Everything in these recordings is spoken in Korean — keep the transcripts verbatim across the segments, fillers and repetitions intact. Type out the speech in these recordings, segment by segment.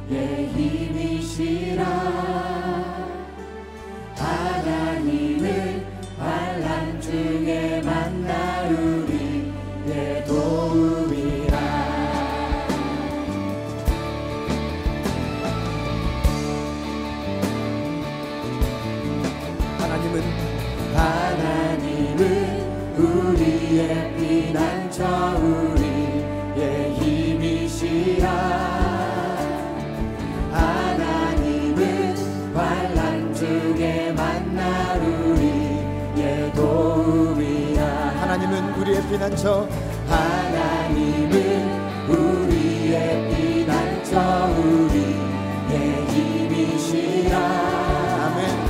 우리의 힘이시라. 하나님을 환난 중에 만나 우리의 도움이라. 하나님은 하나님은 우리의 피난처 우리의 힘이시라. 하나님은 환난 중에 만나 우리의 도움이라. 하나님은 우리의 피난처 하나님은 우리의 피난처 우리의 힘이시라. 아멘.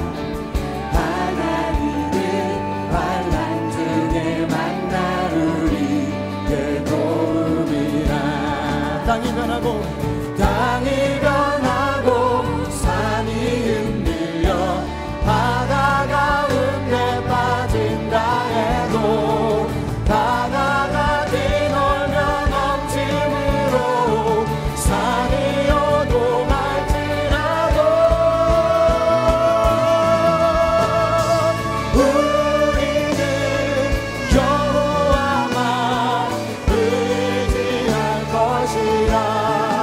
땅이 변하고 땅이 변하고 산이 흔들려 바다 가운데 빠진다 해도 바다가 뒤놀며 넘침으로 산이 요동할지라도 우리는 여호와만 의지할 것이라.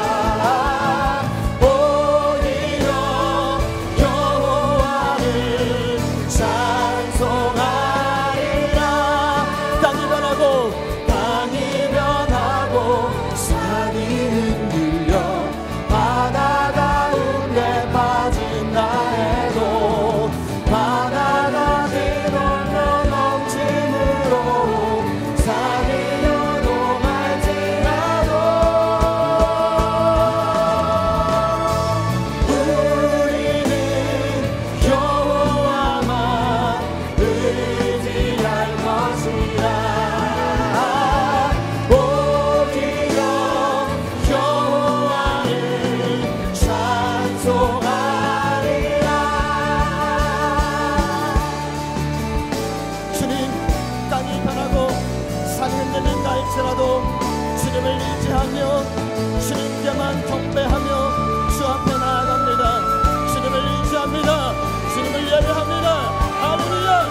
할지라도 주님을 의지하며 주님께만 경배하며 주 앞에 나아갑니다. 주님을 의지합니다. 주님을 예배합니다. 할렐루야.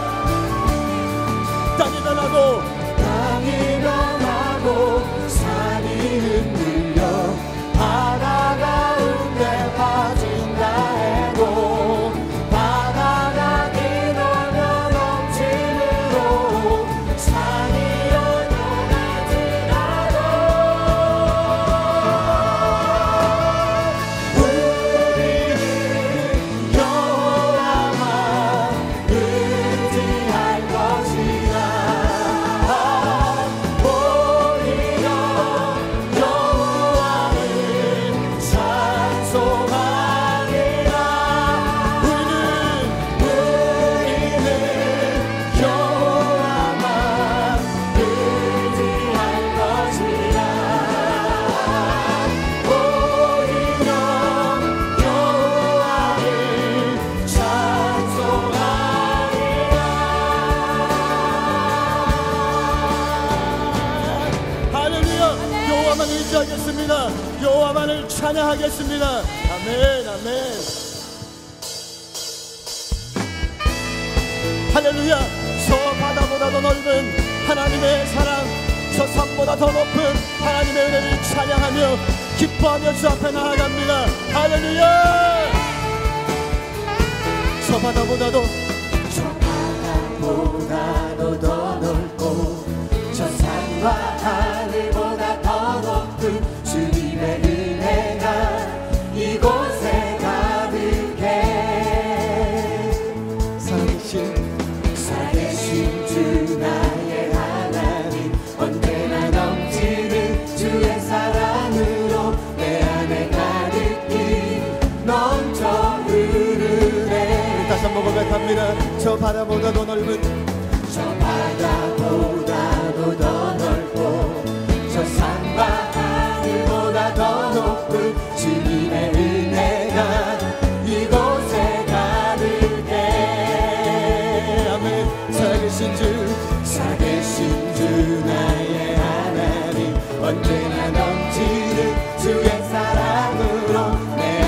땅이 변하고 땅이 변하고 산이 흔들려 바다 가운데 빠진다 해도 바다가 뒤돌며 넘침으로 산이 의지하겠습니다. 여호와만을 찬양하겠습니다. 아멘, 아멘. 할렐루야. 저 바다보다 더 넓은 하나님의 사랑, 저 산보다 더 높은 하나님의 은혜를 찬양하며 기뻐하며 주 앞에 나아갑니다. 할렐루야. 저 바다보다도 저 바다보다도 더 넓고 저 산과 하늘보다 더 높은 주님의 은혜가 이곳에 가득해. 살아계신 살아계신 주 나의 하나님, 언제나 넘치는 주의 사랑으로 내 안에 가득히 넘쳐 흐르네. 다시 한번 고백합니다. 저 바다보다 더 넓은 저 바다보다도 더 넓고 저 산과 하늘보다 더 높은 주님의 은혜가 이곳에 가득해. 아멘. 살아계신 주 살아계신 주 나의 하나님, 언제나 넘치는 주의 사랑으로 내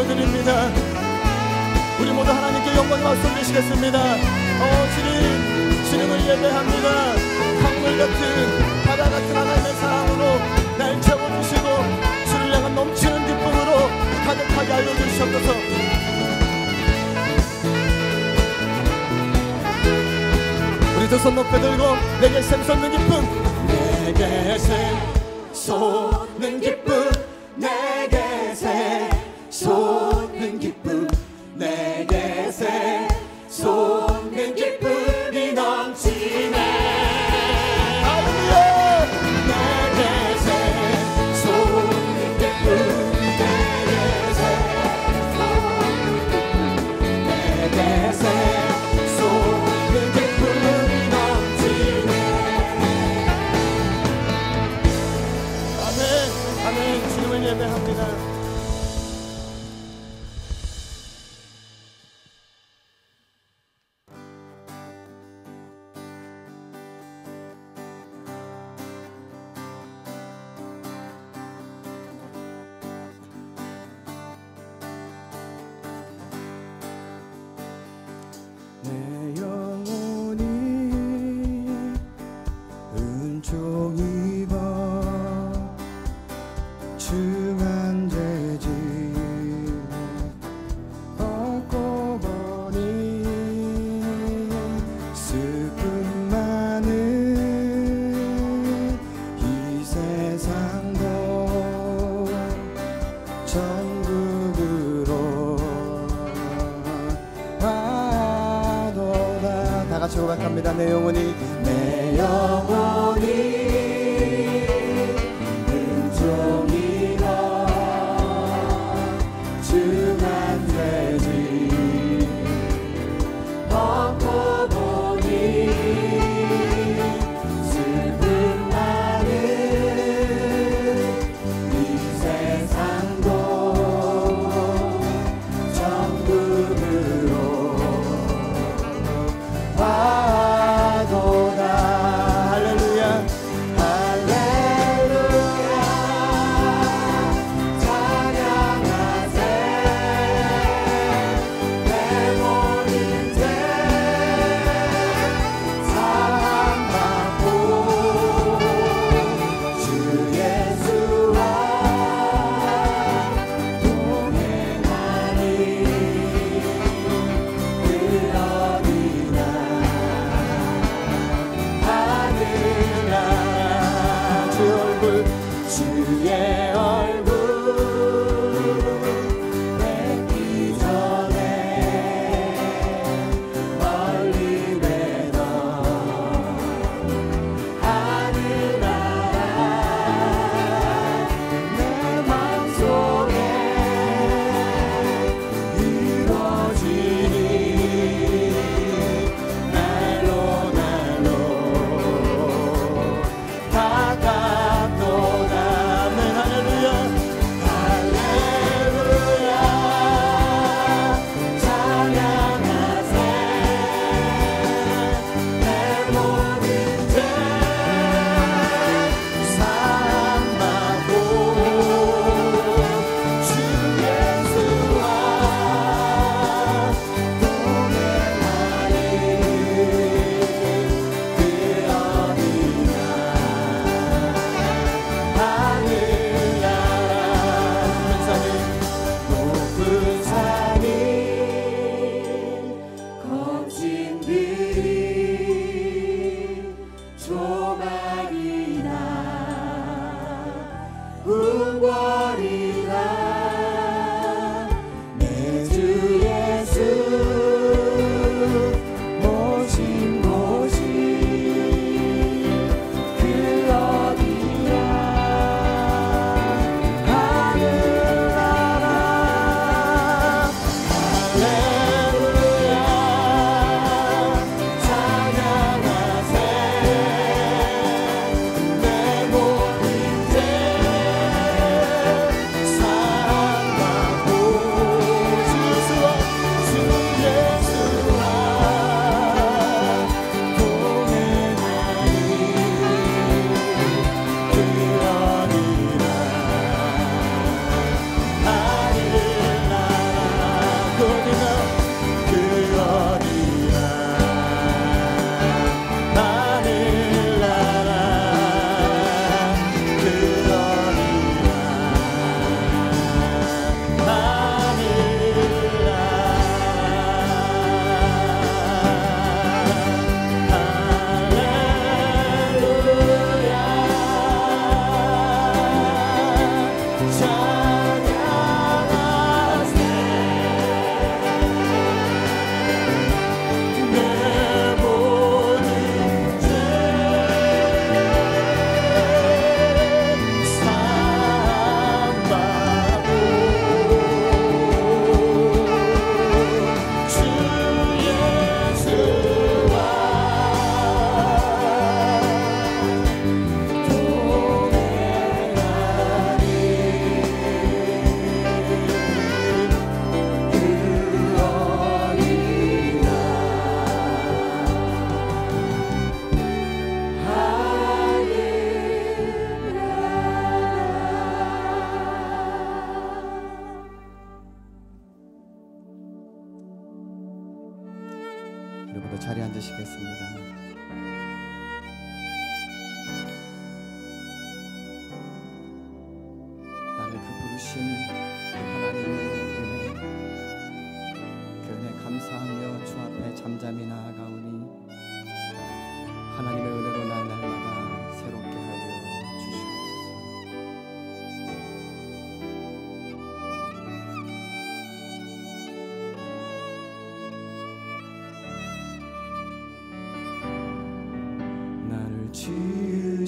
올려드립니다. 우리 모두 하나님께 영광의 박수 올리시겠습니다. 어 주님, 주님을 예배합니다. 강물 같은 바다 같은 하나님의 사랑으로 날 채워주시고 주를 향한 넘치는 기쁨으로 가득하게 알려주시옵소서. 우리 두 손 높여 들고 내게 샘솟는 기쁨, 내게 샘솟는 기쁨, 내게 샘솟는 기쁨, 내게 샘솟는 기쁨이 넘치네. 할렐루야. 내게 샘솟는 기쁨, 내게 샘솟는 기쁨, 내게 샘솟는 기쁨이 넘치네. 아멘, 아멘. 주님을 예배합니다. 내 영혼이 은총 입어 중한 죄짐 얻고 보니 슬픔 많은 이 세상도 천국으로 다 같이 고백합니다. 내 영혼이 내 영혼이 은총이라 중한 죄짐 얻고 보니 슬픔 많은 이 세상도 천국으로 와도다. 할렐루야.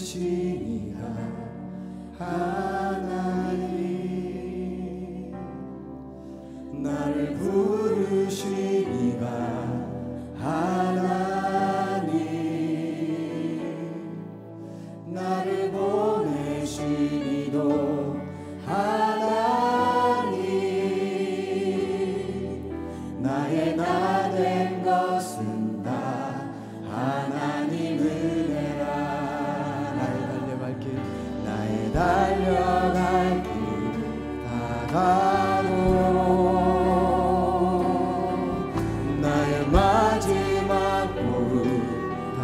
부르시니가 하나님 나를 부르시니가 하나님 나를 보내시니도 하나님 나의 나 된 것은 다 하나님 은혜라. 나의 달려갈 길 나의 달려갈 길 다가도 나의 마지막 몸을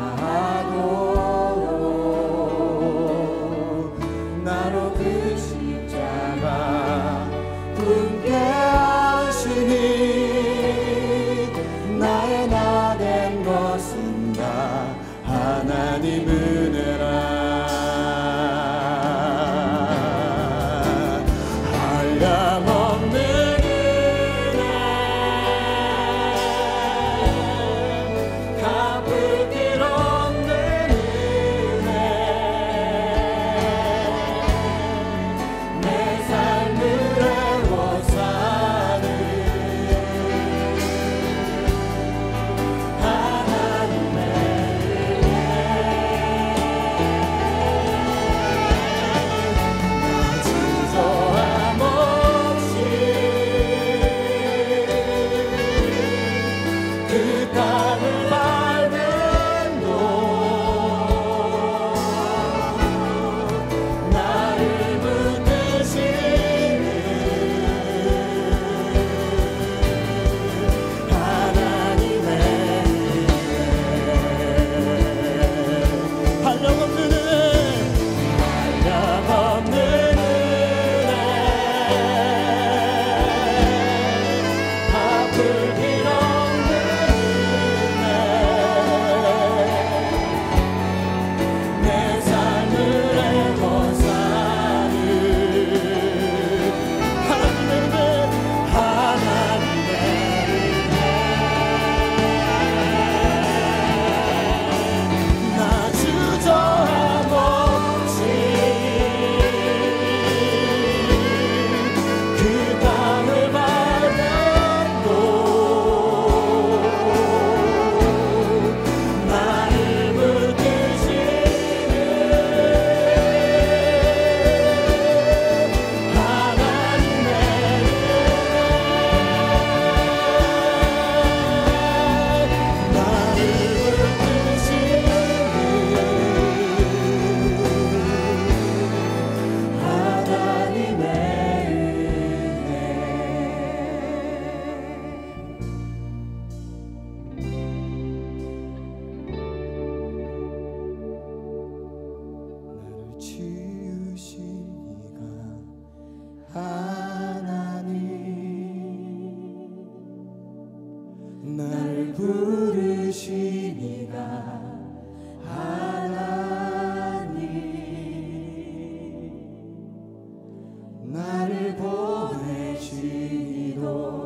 다하도록 나로 그 십자가 분께 하시니 나의 나 된 것은 다 하나님 은혜라. 한량없는 은혜 갚을 길 없는 은혜 내 삶을 애워사는 하나님의 은혜 나 주저함 없이 그 땅을 밟은 곳 나를 붙드시는 하나님의 은혜 한량없는 은혜 한량없는 은혜 갚을 길 없는 은혜 내 삶을 애워사는 하나님의 은혜 하나님의 은혜 나 주저함 없이 그 땅을 밟은 곳 나를 붙드시는 하나님의 은혜 나를 붙드시는 하나님의 나를 지으신 이가 하나님 나를 부르신 이가 하나님 나를 보내신 이도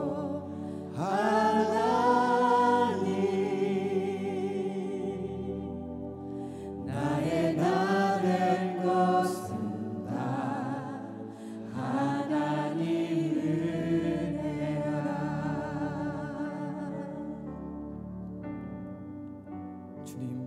하나님 나의 나 된 것은 다 하나님 은혜라. 주님,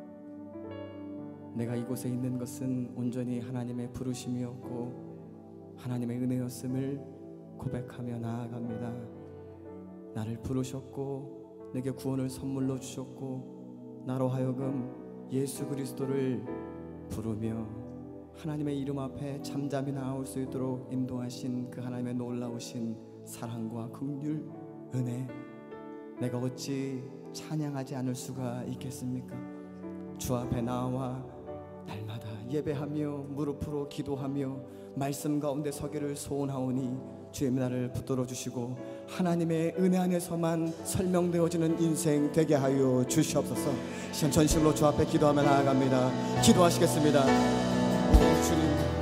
내가 이곳에 있는 것은 온전히 하나님의 부르심이었고 하나님의 은혜였음을 고백하며 나아갑니다. 나를 부르셨고 내게 구원을 선물로 주셨고 나로 하여금 예수 그리스도를 부르며 하나님의 이름 앞에 잠잠히 나올 수 있도록 인도하신 그 하나님의 놀라우신 사랑과 긍휼, 은혜 내가 어찌 찬양하지 않을 수가 있겠습니까? 주 앞에 나와 날마다 예배하며 무릎으로 기도하며 말씀 가운데 서기를 소원하오니 주의 나를 붙들어 주시고 하나님의 은혜 안에서만 설명되어지는 인생 되게 하여 주시옵소서. 시간 전심으로 주 앞에 기도하며 나아갑니다. 기도하시겠습니다. 오 주님,